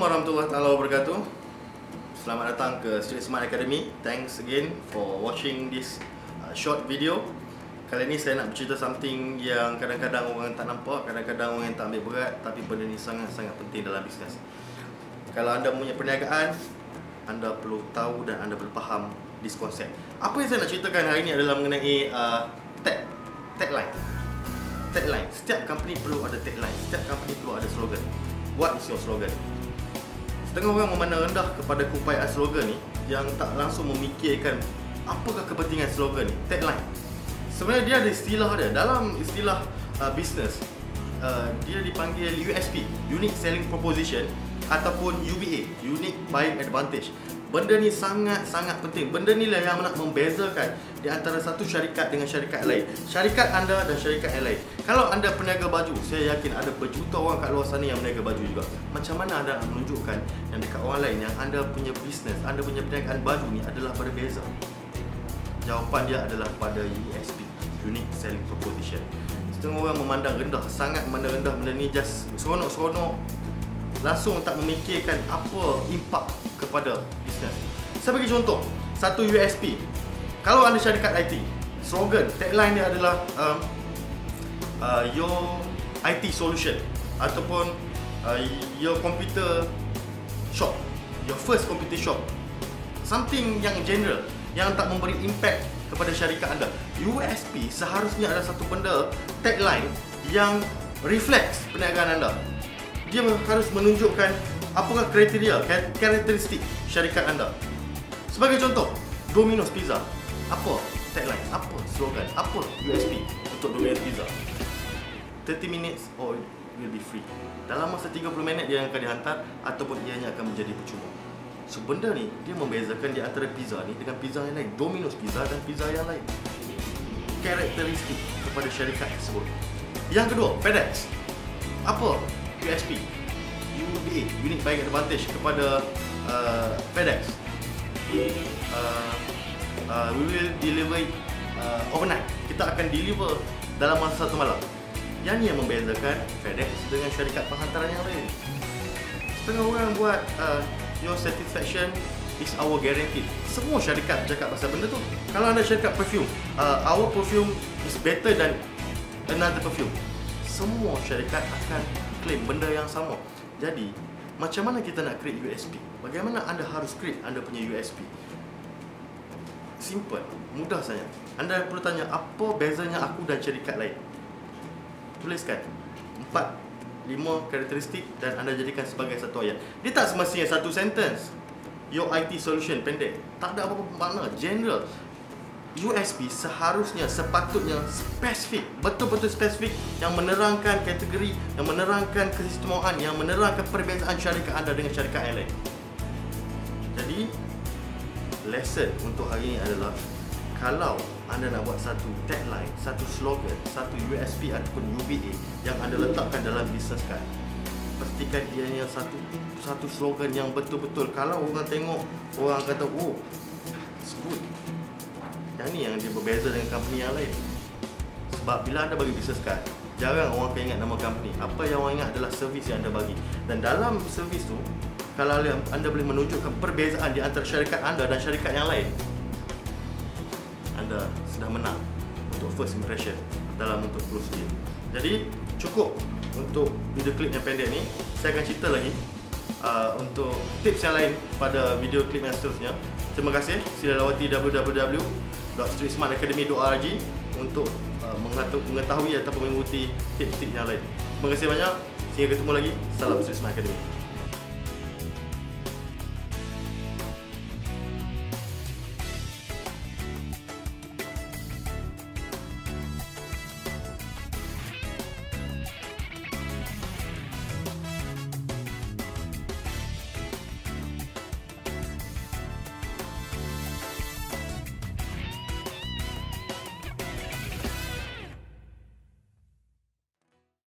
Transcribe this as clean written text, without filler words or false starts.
warahmatullahi wabarakatuh. Selamat datang ke Street Smart Academy. Thanks again for watching this short video. Kali ini saya nak bercerita something yang kadang-kadang orang tak nampak, kadang-kadang orang yang tak ambil berat, tapi benda ni sangat-sangat penting dalam bisnes. Kalau anda punya perniagaan, anda perlu tahu dan anda perlu faham this concept. Apa yang saya nak ceritakan hari ini adalah mengenai tagline. Tagline. Setiap company perlu ada tagline. Setiap company perlu ada slogan. What is your slogan? Setengah orang memandang rendah kepada keupayaan slogan ni yang tak langsung memikirkan apakah kepentingan slogan ni, tagline. Sebenarnya dia ada istilah dia. Dalam istilah bisnes, dia dipanggil USP, Unique Selling Proposition, ataupun UBA, Unique Buying Advantage. Benda ni sangat-sangat penting. Benda ni lah yang nak membezakan di antara satu syarikat dengan syarikat lain. Syarikat anda dan syarikat yang lain. Kalau anda peniaga baju, saya yakin ada berjuta orang kat luar sana yang meniaga baju juga. Macam mana anda nak menunjukkan yang dekat orang lain yang anda punya bisnes, anda punya perniagaan baju ni adalah berbeza? Jawapan dia adalah pada USP, Unique Selling Proposition. Setengah orang memandang rendah, sangat memandang rendah benda ni, just seronok-seronok, langsung tak memikirkan apa impak kepada bisnes. Saya bagi contoh, satu USP. Kalau anda syarikat IT, slogan, tagline dia adalah your IT solution, ataupun your computer shop, your first computer shop. Something yang general, yang tak memberi impact kepada syarikat anda. USP seharusnya adalah satu benda, tagline yang reflects perniagaan anda. Dia harus menunjukkan apakah kriteria, karakteristik syarikat anda. Sebagai contoh, Domino's Pizza. Apa tagline? Apa slogan? Apa USP untuk Domino's Pizza? 30 minutes or will be free. Dalam masa 30 minit dia akan dihantar, ataupun ianya akan menjadi percuma. So benda ni, dia membezakan di antara pizza ni dengan pizza yang lain. Domino's Pizza dan pizza yang lain. Karakteristik kepada syarikat tersebut. Yang kedua, FedEx. Apa USP? UBA, Unique Buying Advantage kepada FedEx. We will deliver overnight. Kita akan deliver dalam masa satu malam. Yang ni yang membezakan FedEx dengan syarikat penghantaran yang lain. Setengah orang buat your satisfaction is our guarantee. Semua syarikat cakap pasal benda tu. Kalau anda syarikat perfume, our perfume is better than another perfume. Semua syarikat akan claim benda yang sama. Jadi, macam mana kita nak create USP? Bagaimana anda harus create anda punya USP? Simple, mudah saja. Anda perlu tanya, apa bezanya aku dan syarikat lain? Tuliskan 4-5 karakteristik dan anda jadikan sebagai satu ayat. Dia tak semestinya satu sentence. Your IT solution pendek. Tak ada apa-apa makna, general. USP seharusnya, sepatutnya spesifik, betul-betul spesifik, yang menerangkan kategori, yang menerangkan keistimewaan, yang menerangkan perbezaan syarikat anda dengan syarikat yang lain. Jadi, lesson untuk hari ini adalah, kalau anda nak buat satu tagline, satu slogan, satu USP ataupun UBA yang anda letakkan dalam bisnes kan, pastikan ianya satu slogan yang betul-betul, kalau orang tengok, orang kata, oh, it's good. Yang ni yang dia berbeza dengan company yang lain. Sebab bila anda bagi business card, jarang orang akan ingat nama company. Apa yang orang ingat adalah servis yang anda bagi. Dan dalam servis tu, kalau anda boleh menunjukkan perbezaan di antara syarikat anda dan syarikat yang lain, anda sudah menang untuk first impression dalam untuk close deal. Jadi cukup untuk video klip yang pendek ni. Saya akan cerita lagi untuk tips yang lain pada video klip yang seterusnya. Terima kasih. Sila lawati www.streetsmartacademy.org untuk mengetahui ataupun mengikuti tips-tips yang lain. Terima kasih banyak. Sehingga ketemu lagi. Salam Street Smart Academy.